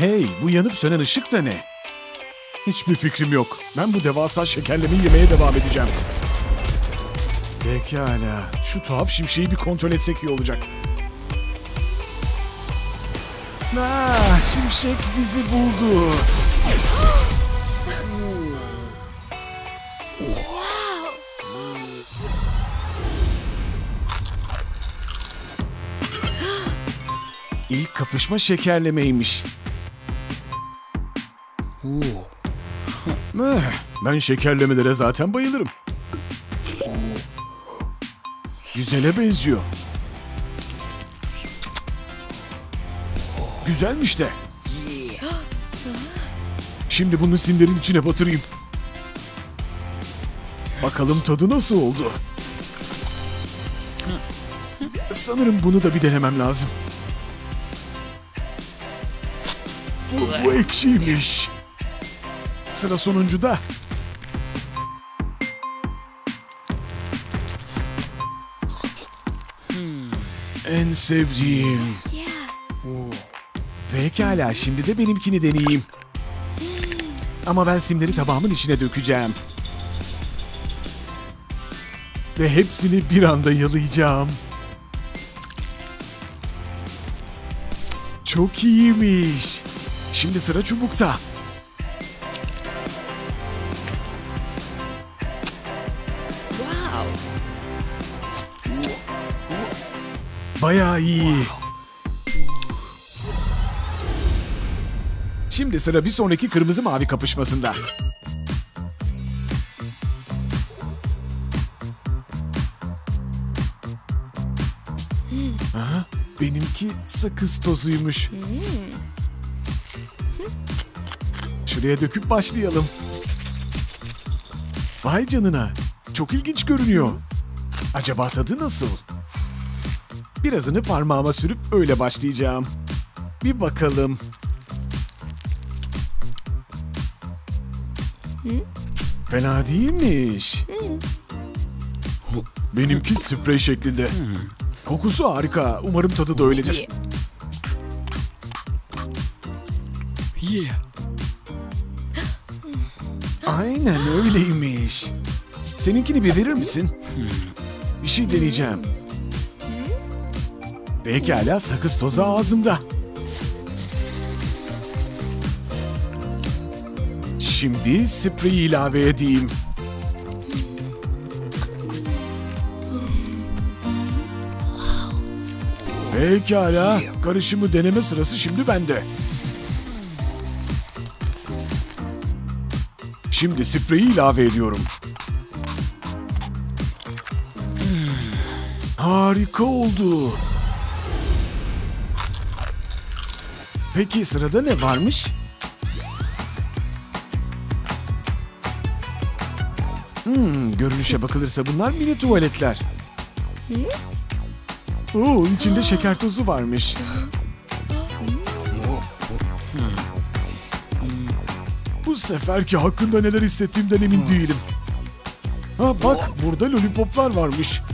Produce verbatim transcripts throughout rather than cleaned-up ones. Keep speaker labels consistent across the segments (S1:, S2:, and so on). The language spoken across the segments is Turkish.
S1: Hey, bu yanıp sönen ışık da ne? Hiçbir fikrim yok. Ben bu devasa şekerlemeyi yemeye devam edeceğim. Pekala. Şu tuhaf şimşeği bir kontrol etsek iyi olacak. Ah, şimşek bizi buldu. İlk kapışma şekerlemeymiş. Eh, ben şekerlemelere zaten bayılırım. Güzele benziyor. Güzelmiş de. Şimdi bunu simlerin içine batırayım. Bakalım tadı nasıl oldu? Sanırım bunu da bir denemem lazım. Bu, bu ekşiymiş. Sıra sonuncuda. En sevdiğim. Pekala, şimdi de benimkini deneyeyim. Ama ben simleri tabağımın içine dökeceğim. Ve hepsini bir anda yalayacağım. Çok iyiymiş. Şimdi sıra çubukta. Bayağı iyi. Şimdi sıra bir sonraki kırmızı mavi kapışmasında. Aha, benimki sakız tozuymuş. Şuraya döküp başlayalım. Vay canına, çok ilginç görünüyor. Acaba tadı nasıl? Birazını parmağıma sürüp öyle başlayacağım. Bir bakalım. Fena değilmiş. Benimki sprey şeklinde. Kokusu harika. Umarım tadı da öyledir. Aynen öyleymiş. Seninkini bir verir misin? Bir şey deneyeceğim. Pekala, sakız tozu ağzımda. Şimdi spreyi ilave edeyim. Pekala, karışımı deneme sırası şimdi bende. Şimdi spreyi ilave ediyorum. Harika oldu. Peki sırada ne varmış? Hmm, görünüşe bakılırsa bunlar mini tuvaletler. Oo, içinde şeker tozu varmış. Bu seferki hakkında neler hissettiğimden emin değilim. Ha bak, burada lollipoplar varmış.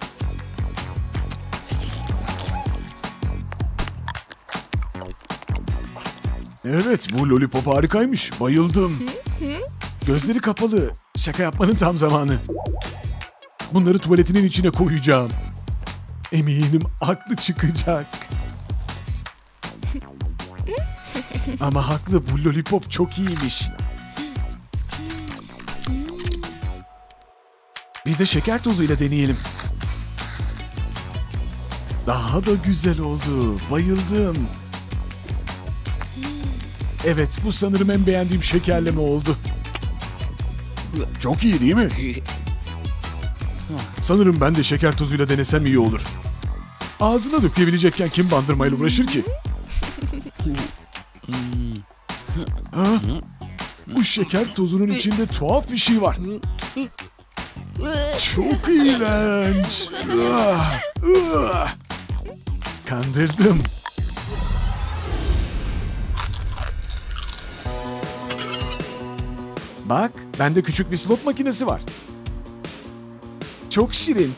S1: Evet, bu lollipop harikaymış. Bayıldım. Gözleri kapalı. Şaka yapmanın tam zamanı. Bunları tuvaletinin içine koyacağım. Eminim haklı çıkacak. Ama haklı, bu lollipop çok iyiymiş. Bir de şeker tozuyla deneyelim. Daha da güzel oldu. Bayıldım. Evet, bu sanırım en beğendiğim şekerleme oldu. Çok iyi değil mi? Sanırım ben de şeker tozuyla denesem iyi olur. Ağzına dökebilecekken kim bandırmayla uğraşır ki? Ha? Bu şeker tozunun içinde tuhaf bir şey var. Çok iğrenç. Ah, ah. Kandırdım. Bak, bende küçük bir slot makinesi var. Çok şirin.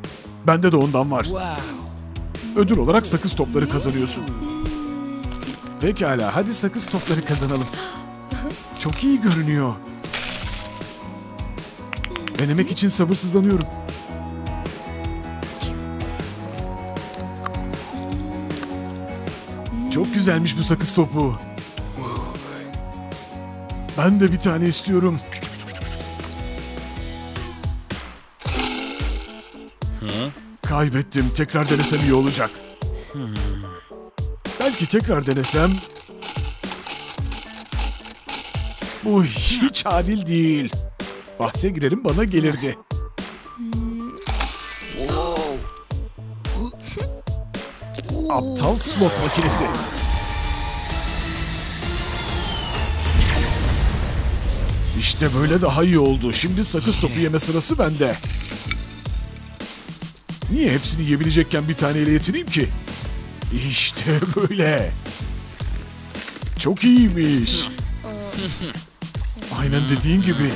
S1: Bende de ondan var. Ödül olarak sakız topları kazanıyorsun. Pekala, hadi sakız topları kazanalım. Çok iyi görünüyor. Denemek için sabırsızlanıyorum. Çok güzelmiş bu sakız topu. Ben de bir tane istiyorum. Kaybettim. Tekrar denesem iyi olacak. Belki tekrar denesem... Bu hiç adil değil. Bahse girerim bana gelirdi. Aptal slot makinesi. İşte böyle daha iyi oldu. Şimdi sakız topu yeme sırası bende. Niye hepsini yiyebilecekken bir taneyle yetineyim ki? İşte böyle. Çok iyiymiş. Aynen dediğin gibi.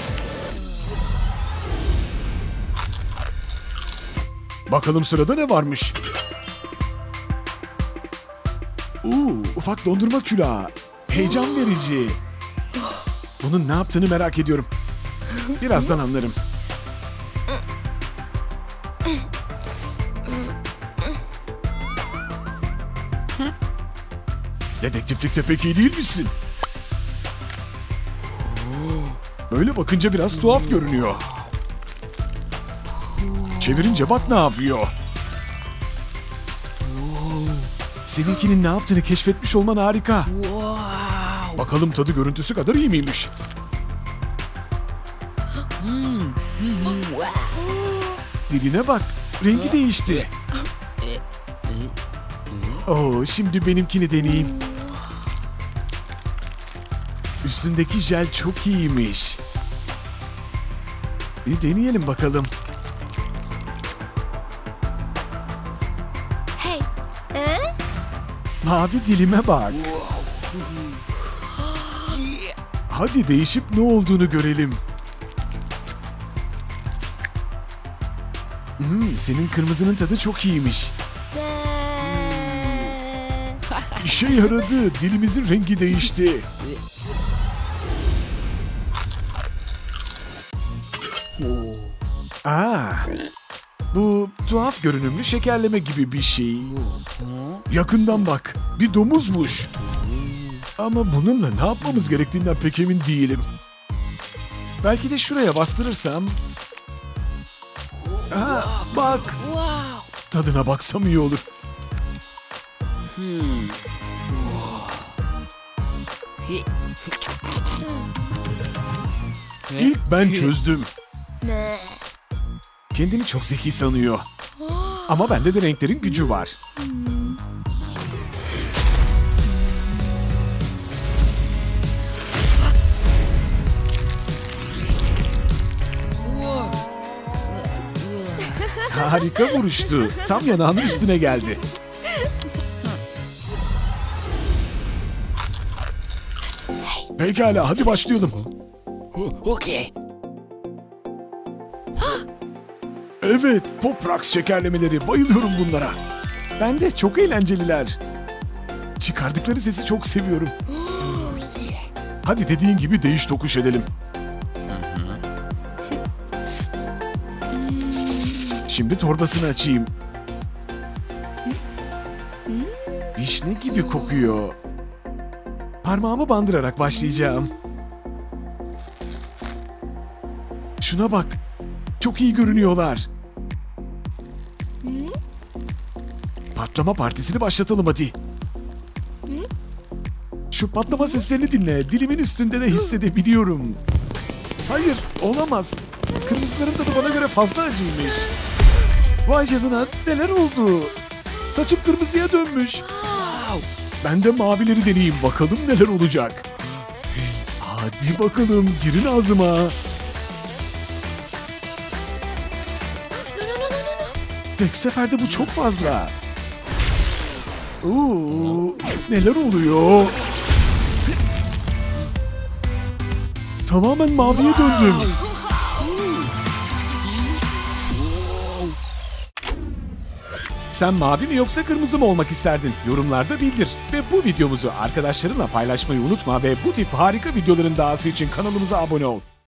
S1: Bakalım sırada ne varmış? Uuu, ufak dondurma külahı. Heyecan verici. Bunun ne yaptığını merak ediyorum. Birazdan anlarım. Dedektiflikte pek iyi değil misin? Böyle bakınca biraz tuhaf görünüyor. Çevirince bak ne yapıyor. Seninkinin ne yaptığını keşfetmiş olman harika. Bakalım tadı görüntüsü kadar iyi miymiş? Diline bak, rengi değişti. Oo, şimdi benimkini deneyeyim. Üstündeki jel çok iyiymiş. Bir deneyelim bakalım.
S2: Hey. Ee?
S1: Mavi dilime bak. Hadi değişip ne olduğunu görelim. Hmm, senin kırmızının tadı çok iyiymiş. İşe yaradı. Dilimizin rengi değişti. Aa, bu tuhaf görünümlü şekerleme gibi bir şey. Yakından bak. Bir domuzmuş. Ama bununla ne yapmamız gerektiğinden pek emin değilim. Belki de şuraya bastırırsam... Aa, bak. Tadına baksam iyi olur. İlk ben çözdüm.
S2: Ne?
S1: Kendini çok zeki sanıyor. Ama bende de renklerin gücü var. Harika vuruştu. Tam yanağının üstüne geldi. Pekala, hadi başlayalım.
S3: Okay.
S1: Evet, Pop Rocks şekerlemeleri. Bayılıyorum bunlara. Ben de çok eğlenceliler. Çıkardıkları sesi çok seviyorum. Hadi dediğin gibi değiş tokuş edelim. Şimdi torbasını açayım. Vişne gibi kokuyor. Parmağımı bandırarak başlayacağım. Şuna bak. Çok iyi görünüyorlar. Patlama partisini başlatalım hadi. Şu patlama seslerini dinle. Dilimin üstünde de hissedebiliyorum. Hayır, olamaz. Kırmızıların tadı bana göre fazla acıymış. Vay canına, neler oldu? Saçım kırmızıya dönmüş. Ben de mavileri deneyeyim, bakalım neler olacak. Hadi bakalım, girin ağzıma. Tek seferde bu çok fazla. Oo, neler oluyor? Tamamen maviye döndüm. Sen mavi mi yoksa kırmızı mı olmak isterdin? Yorumlarda bildir. Ve bu videomuzu arkadaşlarınla paylaşmayı unutma ve bu tip harika videoların dahası için kanalımıza abone ol.